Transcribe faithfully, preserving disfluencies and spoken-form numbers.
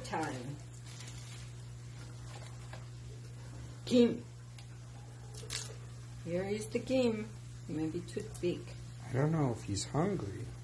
time. Game. Here is the game. Maybe too big. I don't know if he's hungry.